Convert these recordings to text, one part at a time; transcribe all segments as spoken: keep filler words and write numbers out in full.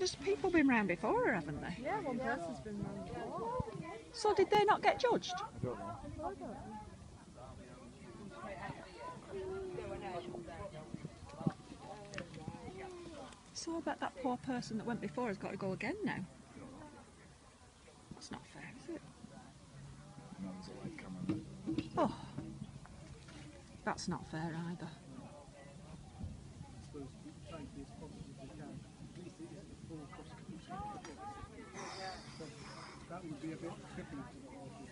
There's people been round before her, haven't they? Yeah, one person's been round before. So did they not get judged? I don't know. I don't know. So I bet that poor person that went before has got to go again now. That's not fair, is it? No, there's a light camera. Oh, that's not fair either. That would be a bit tricky to the horses.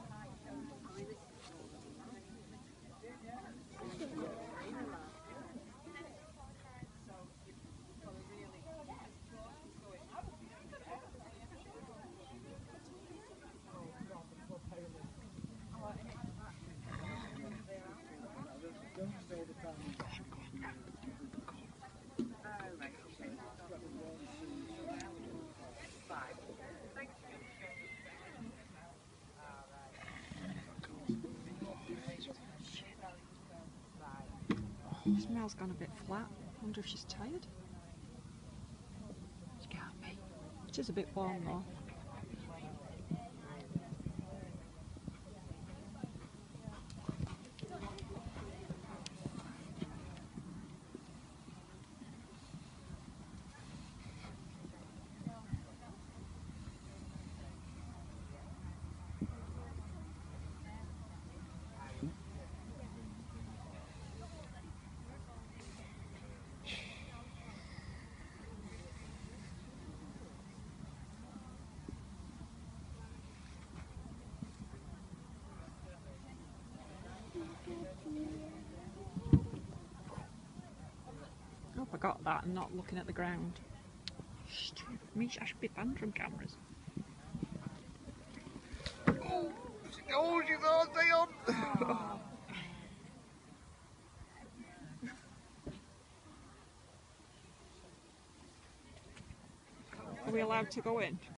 Don't stay the time. Smel's gone a bit flat. Wonder if she's tired. She can't be. It is a bit warm though. I hope I got that and not looking at the ground. Stupid me, I should be banned from cameras. Oh, she goes, she's all day on. Oh. Are we allowed to go in?